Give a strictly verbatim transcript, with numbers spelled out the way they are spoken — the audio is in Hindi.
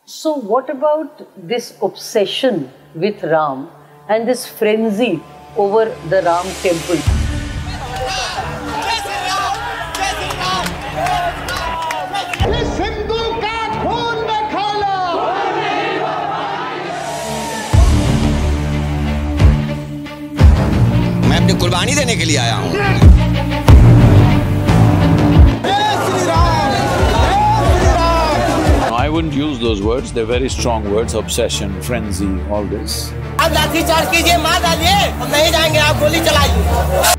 So what about this obsession with Ram and this frenzy over the Ram temple? मैं अपनी कुर्बानी देने के लिए आया हूँ। I wouldn't use those words. They're very strong words. Obsession, frenzy, all this. आप लाठी चार्ज कीजिए, मार डालिए, हम नहीं जाएंगे, आप गोली चलाइए।